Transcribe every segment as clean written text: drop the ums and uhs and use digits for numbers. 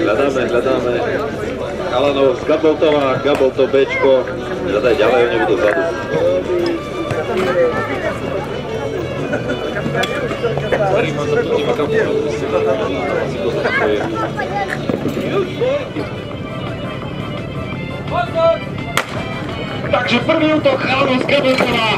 Hľadáme chalanov z Gaboltova, Gaboltov Bčko, hľadaj ďalej, oni budú vzadu. Takže prvý útok chalanov z Gaboltova.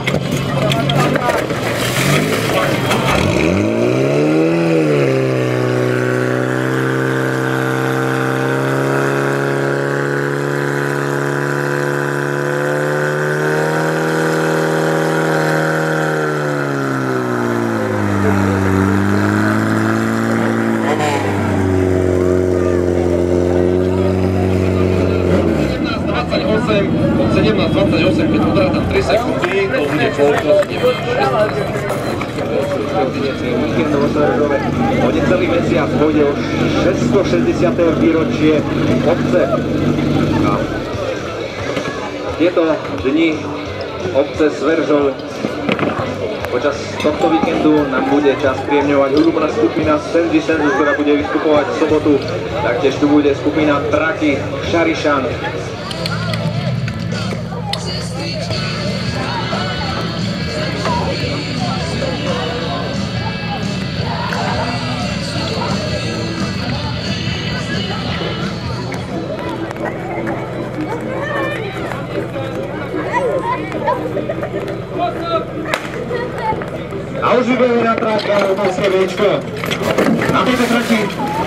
Od 17:28, keď odrátam 3 sekundy, to bude koľko? O necelý mesiac pôjde o 660. výročie obce. A tieto dni obce Sveržov počas tohto víkendu nám bude čas príjemňovať hudobná skupina Senzi Senzu, ktorá bude vystupovať v sobotu. Taktiež tu bude skupina Traky Šarišan. A už vybehli na tráke a obrovské Bčko. Na tejto trati.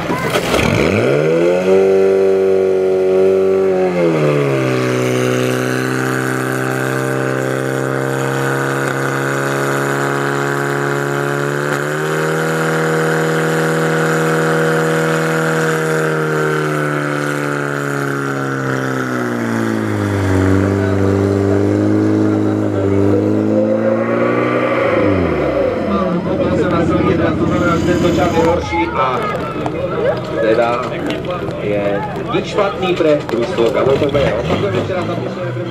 Tento čas je horší a teda je nič špatný pre družstvo Gaboltové. Opakujem ešte raz, zapíšeme pre